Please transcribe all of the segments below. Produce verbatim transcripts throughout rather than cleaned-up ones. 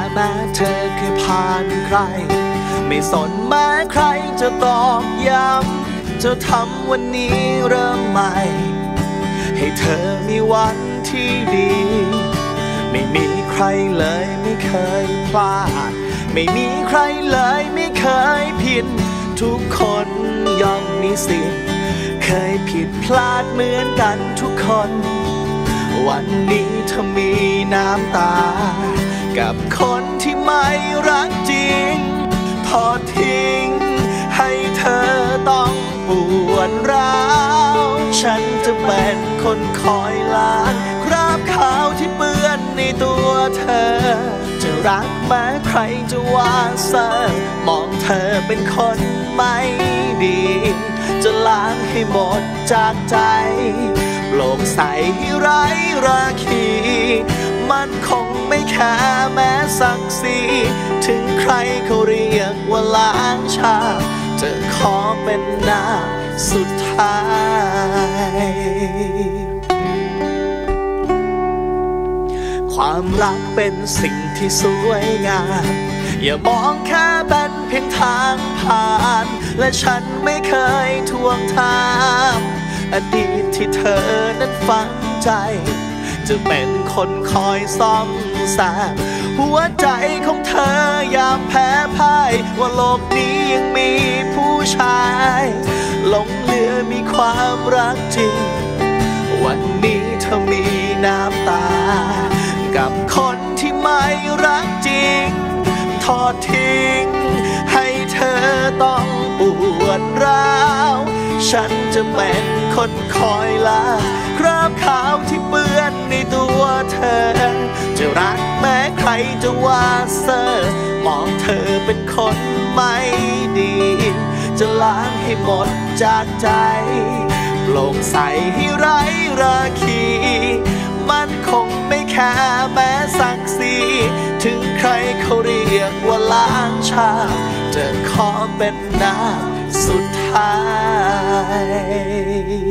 แม้เธอเคยผ่านใครไม่สนแม้ใครจะตอกย้ำจะทำวันนี้เริ่มใหม่ให้เธอมีวันที่ดีไม่มีใครเลยไม่เคยพลาดไม่มีใครเลยไม่เคยผิดทุกคนย่อมมีสิทธิ์เคยผิดพลาดเหมือนกันทุกคนวันนี้เธอมีน้ำตากับคนที่ไม่รักจริงทอดทิ้งให้เธอต้องปวดร้าวฉันจะเป็นคนคอยล้างคราบขาวที่เปื้อนในตัวเธอจะรักแม้ใครจะว่าเซอมองเธอเป็นคนไม่ดีจะล้างให้หมดจากใจโปร่งใสให้ไร้ราคีมันคงไม่แค่แม้ศักดิ์ศรีถึงใครเขาเรียกว่าล้างชาจะขอเป็นน้ำสุดท้ายความรักเป็นสิ่งที่สวยงามอย่ามองแค่เป็นเพียงทางผ่านและฉันไม่เคยทวงถามอดีตที่เธอนั้นฝังใจจะเป็นคนคอยซ่อมแซมหัวใจของเธอยามแพ้พ่ายว่าโลกนี้ยังมีผู้ชายหลงเหลือมีความรักจริงวันนี้เธอมีน้ำตากับคนที่ไม่รักจริงทอดทิ้งให้เธอต้องปวดร้าวฉันจะเป็นคนคอยลาคราบขาวที่เปื้อนในตัวเธอจะรักแม้ใครจะว่าเซอมองเธอเป็นคนไม่ดีจะล้างให้หมดจากใจโปร่งใสให้ไร้ราคีมันคงไม่แค่แม้ศักดิ์ศรีถึงใครเขาเรียกว่าล้างชาจะขอเป็นน้ำสุดท้าย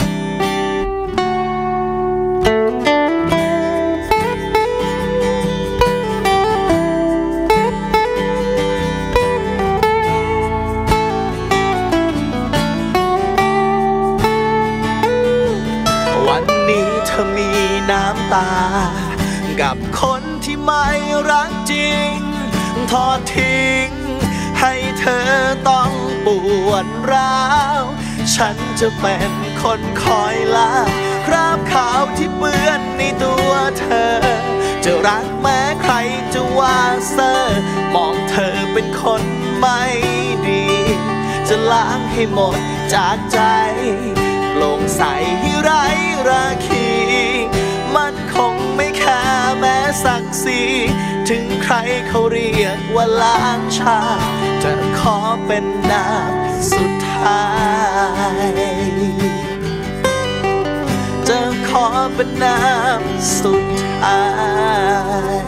วันนี้เธอมีน้ำตากับคนที่ไม่รักจริงทอดทิ้งให้เธอต้องปวดร้าวฉันจะเป็นคนคอยล้างคราบขาวที่เปื้อนในตัวเธอจะรักแม้ใครจะว่าเซอมองเธอเป็นคนไม่ดีจะล้างให้หมดจากใจโปร่งใสให้ไร้ราคีมันคงไม่แค่แม้ศักดิ์ศรีถึงใครเขาเรียกว่าล้างชาจะขอเป็นน้ำสุดท้ายจะขอเป็นน้ำสุดท้าย